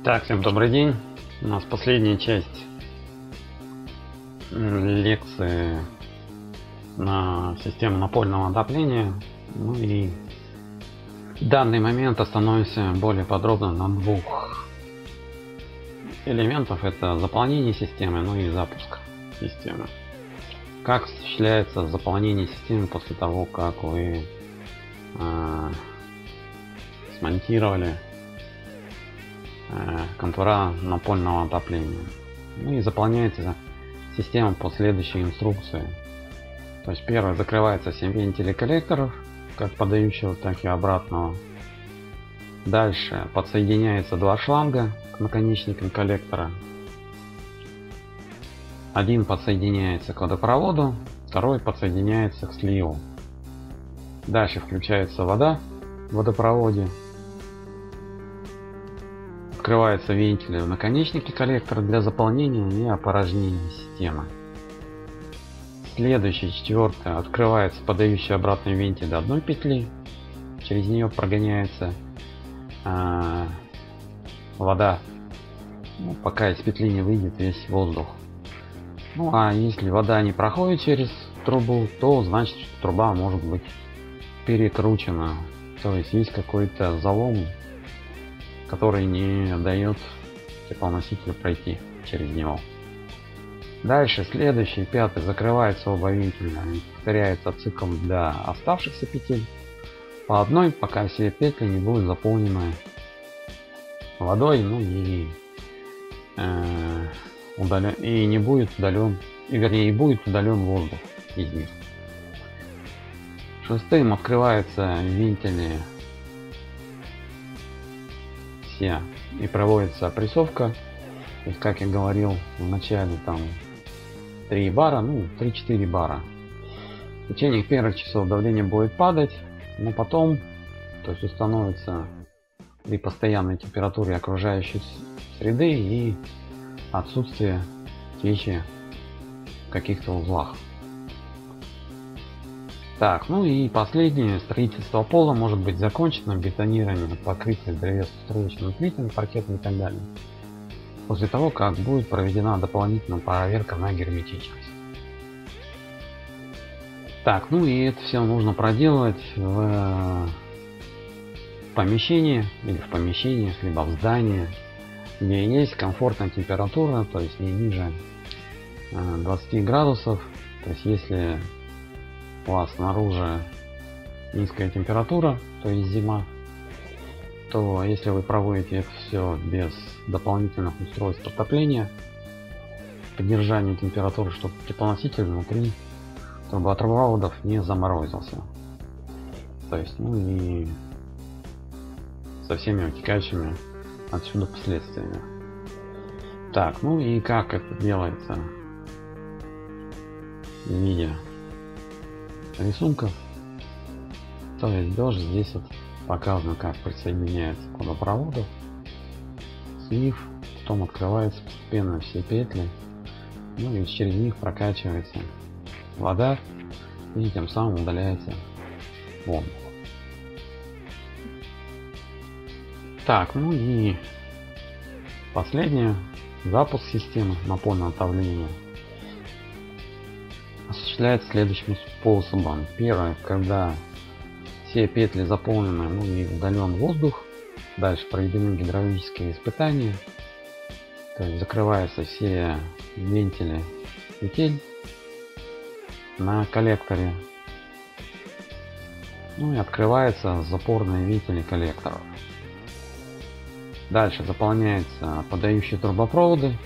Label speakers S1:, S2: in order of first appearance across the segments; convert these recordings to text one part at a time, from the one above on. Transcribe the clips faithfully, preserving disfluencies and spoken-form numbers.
S1: Так, всем добрый день. У нас последняя часть лекции на систему напольного отопления. Ну и в данный момент остановимся более подробно на двух элементах. Это заполнение системы, ну и запуск системы. Как осуществляется заполнение системы после того, как вы э, смонтировали контура напольного отопления. Ну и заполняется система по следующей инструкции. То есть первое, закрывается семь вентилей коллекторов, как подающего, так и обратного. Дальше подсоединяется два шланга к наконечникам коллектора. Один подсоединяется к водопроводу, второй подсоединяется к сливу. Дальше включается вода в водопроводе. Открываются вентили в наконечнике коллектора для заполнения и опорожнения системы. Следующий, четвертое, открывается подающий обратный вентиль до одной петли. Через нее прогоняется э, вода, ну, пока из петли не выйдет весь воздух. Ну а если вода не проходит через трубу, то значит труба может быть перекручена. То есть есть какой-то залом, который не дает теплоносителю пройти через него. Дальше следующий, пятый, закрывается оба вентиля и повторяется цикл для оставшихся петель по одной, пока все петли не будут заполнены водой, ну и э, удален, и не будет удален, и вернее и будет удален воздух из них. Шестым, открываются вентили все и проводится опрессовка. То есть, как я говорил в начале, там три бара, ну три-четыре бара. В течение первых часов давление будет падать, но потом, то есть, установится при постоянной температуре окружающей среды и отсутствие течи в каких-то узлах. Так, ну и последнее, строительство пола может быть закончено, бетонирование, покрытие древесно-строечным плитами, паркетом и так далее, после того, как будет проведена дополнительная проверка на герметичность. Так, ну и это все нужно проделать в помещении или в помещениях, либо в здании, где есть комфортная температура, то есть не ниже двадцати градусов. То есть если у вас снаружи низкая температура, то есть зима, то если вы проводите это все без дополнительных устройств отопления, поддержания температуры, чтобы теплоноситель внутри трубопроводов не заморозился, то есть ну и со всеми вытекающими отсюда последствиями. Так, ну и как это делается в виде рисунков, то есть тоже здесь вот показано, как присоединяется к водопроводу слив, потом открываются постепенно все петли, ну и через них прокачивается вода и тем самым удаляется воздух. Так, ну и последнее, запуск системы напольного отопления осуществляется следующим способом. Первое, когда все петли заполнены, ну и удален воздух, дальше проведены гидравлические испытания, то есть закрываются все вентили петель на коллекторе, ну и открываются запорные вентили коллекторов. Дальше заполняются подающие трубопроводы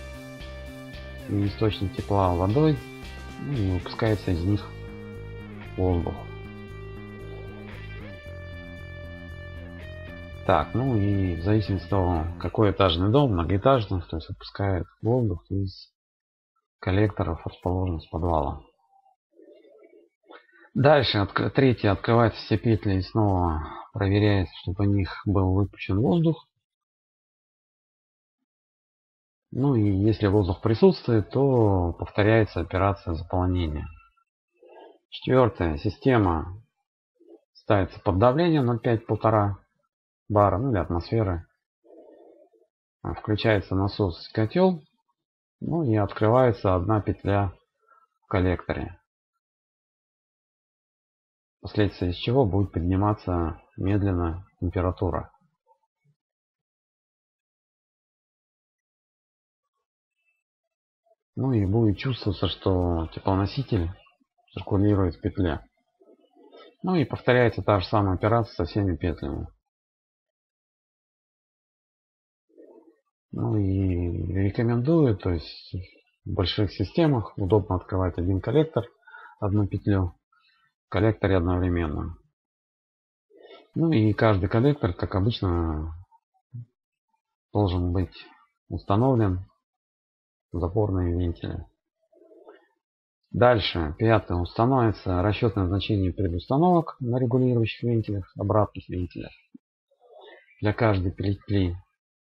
S1: и источник тепла водой, ну и выпускается из них воздух. Так, ну и в зависимости от того, какой этажный дом, многоэтажный, то есть выпускает воздух из коллекторов, расположенных в подвалах. Дальше от, третье, открывается все петли и снова проверяется, чтобы в них был выпущен воздух. Ну и если воздух присутствует, то повторяется операция заполнения. Четвертое, система ставится под давлением ноль пять — полтора бара, ну или атмосферы. включается насос котел, ну и открывается одна петля в коллекторе, вследствие из чего будет подниматься медленно температура. Ну и будет чувствоваться, что теплоноситель циркулирует в петле. Ну и повторяется та же самая операция со всеми петлями. Ну и рекомендую, то есть в больших системах удобно открывать один коллектор, одну петлю в коллекторе одновременно. Ну и каждый коллектор, как обычно, должен быть установлен запорные вентили. Дальше, пятое, устанавливается расчетное значение предустановок на регулирующих вентилях, обратных вентилях для каждой петли.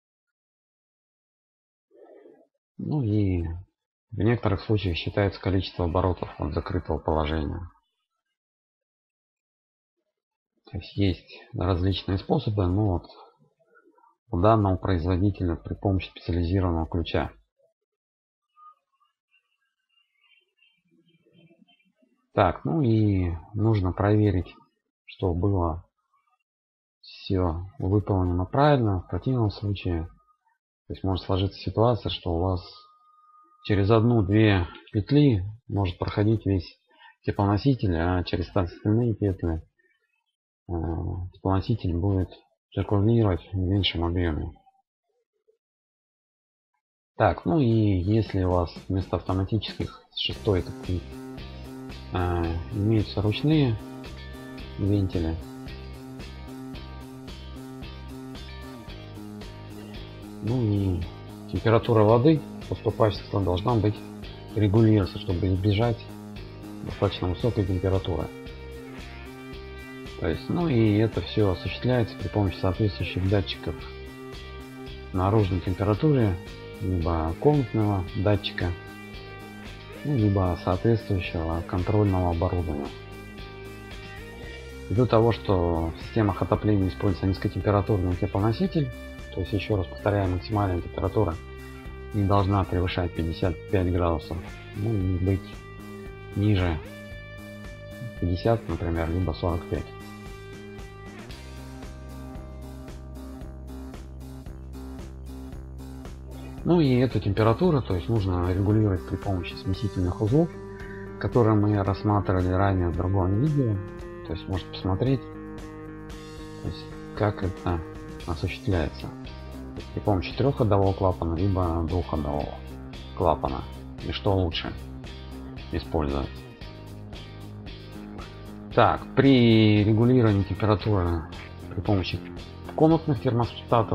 S1: Ну и в некоторых случаях считается количество оборотов от закрытого положения. То есть есть различные способы, но вот у данного производителя при помощи специализированного ключа. Так, ну и нужно проверить, что было все выполнено правильно. В противном случае, то есть может сложиться ситуация, что у вас через одну-две петли может проходить весь теплоноситель, а через остальные петли э, теплоноситель будет циркулировать в меньшем объеме. Так, ну и если у вас вместо автоматических с шестой такой э, имеются ручные вентили, ну и температура воды поступающего должна быть регулироваться, чтобы избежать достаточно высокой температуры. То есть, ну и это все осуществляется при помощи соответствующих датчиков наружной температуры, либо комнатного датчика, ну, либо соответствующего контрольного оборудования. Ввиду того, что в системах отопления используется низкотемпературный теплоноситель, то есть, еще раз повторяю, максимальная температура не должна превышать пятьдесят пять градусов, ну и быть ниже пятьдесят, например, либо сорок пять. Ну и эту температуру, то есть нужно регулировать при помощи смесительных узлов, которые мы рассматривали ранее в другом видео. То есть можете посмотреть, то есть, как это осуществляется при помощи трехходового клапана либо двухходового клапана, и что лучше использовать. Так, при регулировании температуры при помощи комнатных термостатов,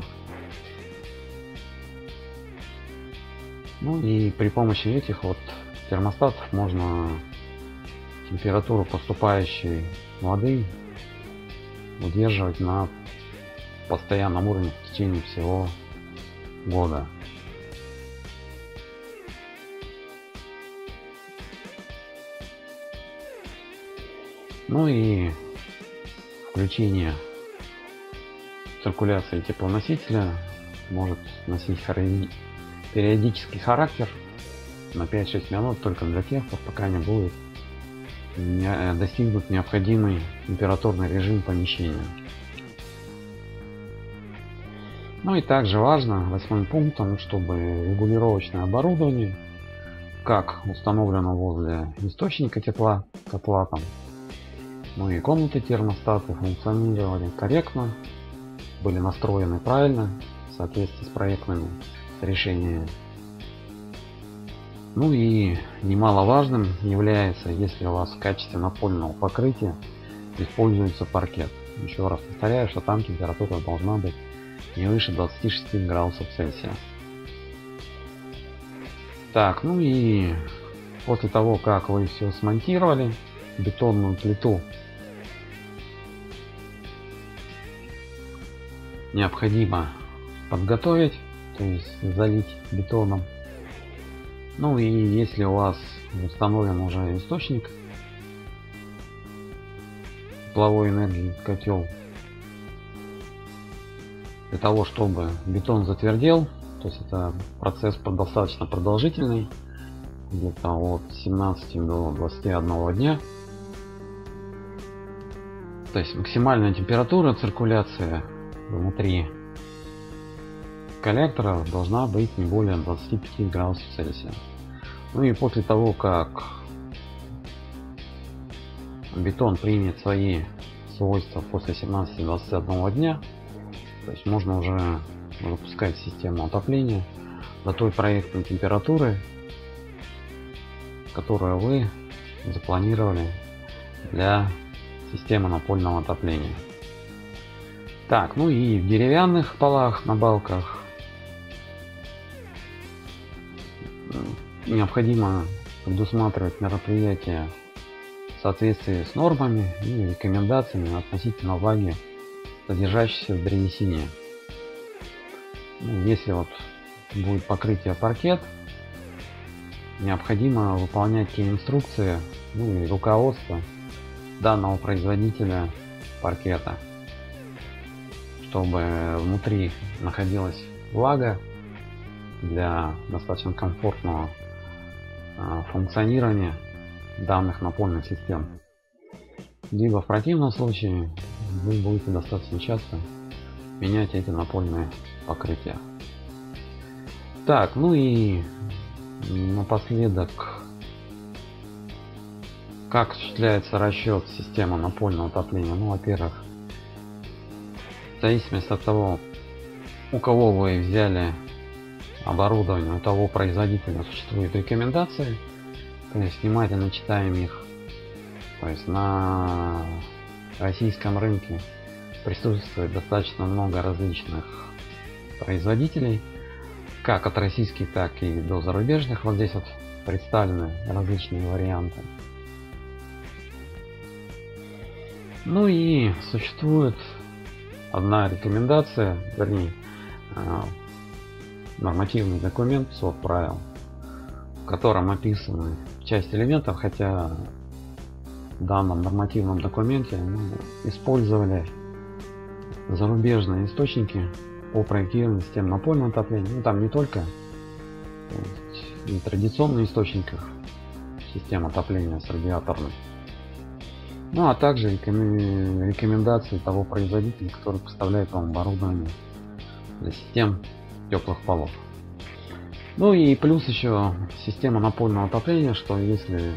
S1: ну и при помощи этих вот термостатов можно температуру поступающей воды удерживать на постоянном уровне в течение всего года. Ну и включение циркуляции теплоносителя может носить периодический характер на пять-шесть минут только для тех, пока не будет не достигнут необходимый температурный режим помещения. Ну и также важно восьмым пунктом, чтобы регулировочное оборудование, как установлено возле источника тепла, котла там, ну и комнаты термостата, функционировали корректно, были настроены правильно в соответствии с проектными решениями. Ну и немаловажным является, если у вас в качестве напольного покрытия используется паркет. Еще раз повторяю, что там температура должна быть не выше двадцати шести градусов Цельсия. Так, ну и после того, как вы все смонтировали, бетонную плиту необходимо подготовить, то есть залить бетоном. Ну и если у вас установлен уже источник тепловой энергии, котел, для того чтобы бетон затвердел, то то есть это процесс достаточно продолжительный, где-то от семнадцати до двадцати одного дня. То есть максимальная температура циркуляции внутри коллектора должна быть не более двадцати пяти градусов Цельсия. Ну и после того, как бетон примет свои свойства после семнадцати двадцати одного дня, то есть можно уже запускать систему отопления до той проектной температуры, которую вы запланировали для системы напольного отопления. Так, ну и в деревянных полах на балках необходимо предусматривать мероприятия в соответствии с нормами и рекомендациями относительно влаги, содержащейся в древесине. Ну, если вот будет покрытие паркет, необходимо выполнять те инструкции, ну и руководство данного производителя паркета, чтобы внутри находилась влага для достаточно комфортного а, функционирования данных напольных систем. Либо в противном случае вы будете достаточно часто менять эти напольные покрытия. Так, ну и напоследок, как осуществляется расчет системы напольного отопления? Ну, во-первых, в зависимости от того, у кого вы взяли оборудование, у того производителя существуют рекомендации, то есть внимательно читаем их. То есть на российском рынке присутствует достаточно много различных производителей, как от российских, так и до зарубежных. Вот здесь вот представлены различные варианты. Ну и существует одна рекомендация, вернее, нормативный документ, свод правил, в котором описаны часть элементов, хотя в данном нормативном документе ну, использовали зарубежные источники по проектированию систем напольного отопления. Ну, там не только и традиционные источники систем отопления с радиаторной, ну а также рекомендации того производителя, который поставляет вам оборудование для систем теплых полов. Ну и плюс еще система напольного отопления, что если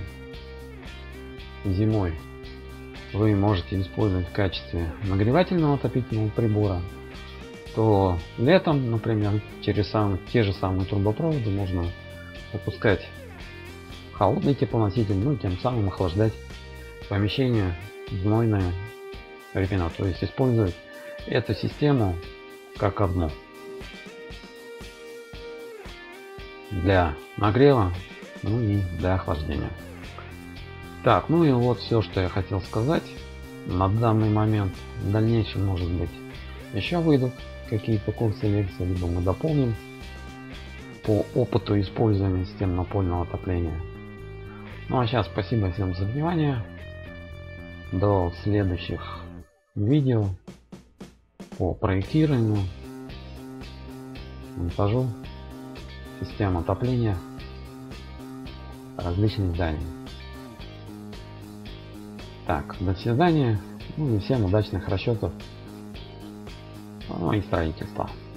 S1: зимой вы можете использовать в качестве нагревательного отопительного прибора, то летом, например, через сам, те же самые трубопроводы можно запускать холодный теплоноситель, ну и тем самым охлаждать помещение знойное времена, то есть использовать эту систему как одну для нагрева, ну и для охлаждения. Так, ну и вот все, что я хотел сказать на данный момент. В дальнейшем, может быть, еще выйдут какие-то курсы, лекции, либо мы дополним по опыту использования систем напольного отопления. Ну а сейчас спасибо всем за внимание. До следующих видео по проектированию, монтажу систем отопления различных зданий. Так, до свидания, ну и всем удачных расчетов, ну и строительства.